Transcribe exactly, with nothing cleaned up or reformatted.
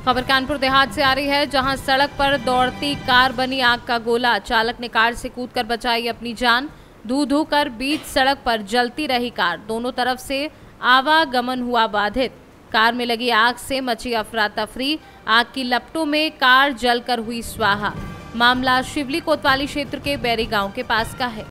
खबर कानपुर देहात से आ रही है, जहां सड़क पर दौड़ती कार बनी आग का गोला। चालक ने कार से कूदकर बचाई अपनी जान। धू धू कर बीच सड़क पर जलती रही कार। दोनों तरफ से आवागमन हुआ बाधित। कार में लगी आग से मची अफरा तफरी। आग की लपटों में कार जलकर हुई स्वाहा। मामला शिवली कोतवाली क्षेत्र के बैरी गांव के पास का है।